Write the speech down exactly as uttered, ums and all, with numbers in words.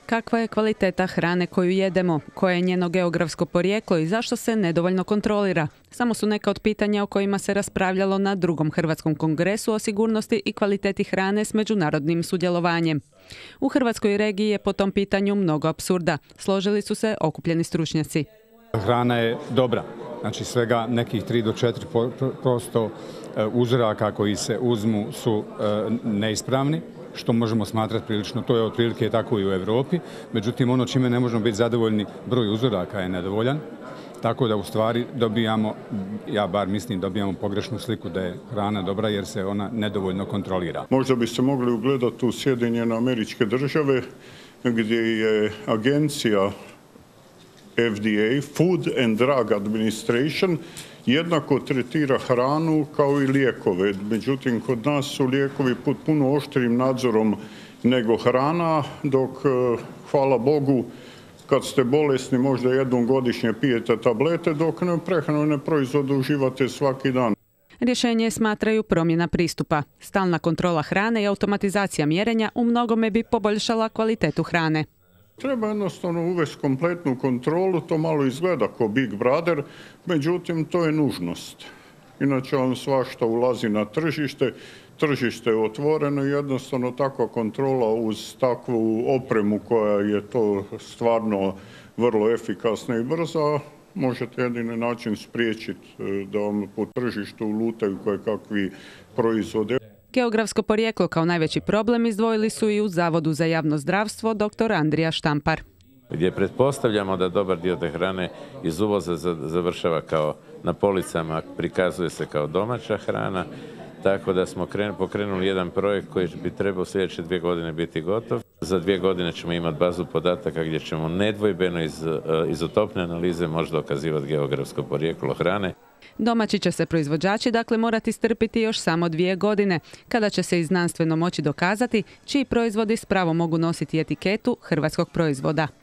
Kakva je kvaliteta hrane koju jedemo, koje je njeno geografsko porijeklo i zašto se nedovoljno kontrolira? Samo su neka od pitanja o kojima se raspravljalo na drugom Hrvatskom kongresu o sigurnosti i kvaliteti hrane s međunarodnim sudjelovanjem. U hrvatskoj regiji je po tom pitanju mnogo apsurda. Složili su se okupljeni stručnjaci. Hrana je dobra, znači svega nekih tri do četiri posto uzoraka koji se uzmu su neispravni, što možemo smatrati prilično, to je otprilike tako i u Europi. Međutim, ono čime ne možemo biti zadovoljni, broj uzoraka je nedovoljan, tako da u stvari dobijamo, ja bar mislim, dobijamo pogrešnu sliku da je hrana dobra jer se ona nedovoljno kontrolira. Možda bi se mogli ugledati u Sjedinjene Američke Države gdje je agencija F D A, Food and Drug Administration, jednako tretira hranu kao i lijekove. Međutim, kod nas su lijekovi pod puno oštrijim nadzorom nego hrana, dok, hvala Bogu, kad ste bolesni možda jednom godišnje pijete tablete, dok ne prehrambene proizvode uživate svaki dan. Rješenje smatraju promjena pristupa. Stalna kontrola hrane i automatizacija mjerenja u mnogome bi poboljšala kvalitetu hrane. Treba jednostavno uvesti kompletnu kontrolu, to malo izgleda kao Big Brother, međutim to je nužnost. Inače on svašta ulazi na tržište, tržište je otvoreno i jednostavno takva kontrola uz takvu opremu koja je to stvarno vrlo efikasna i brza, možete jedini način spriječiti da vam po tržištu lutaju kojekakvi proizvode. Geografsko porijeklo kao najveći problem izdvojili su i u Zavodu za javno zdravstvo dr. Andrija Štampar. Gdje pretpostavljamo da dobar dio te hrane iz uvoza završava kao na policama, prikazuje se kao domaća hrana, tako da smo pokrenuli jedan projekt koji bi trebao sljedeće dvije godine biti gotov. Za dvije godine ćemo imati bazu podataka gdje ćemo nedvojbeno iz izotopne analize možda dokazivati geografsko porijeklo hrane. Domaći će se proizvođači dakle morati strpiti još samo dvije godine, kada će se i znanstveno moći dokazati čiji proizvodi s pravom mogu nositi etiketu hrvatskog proizvoda.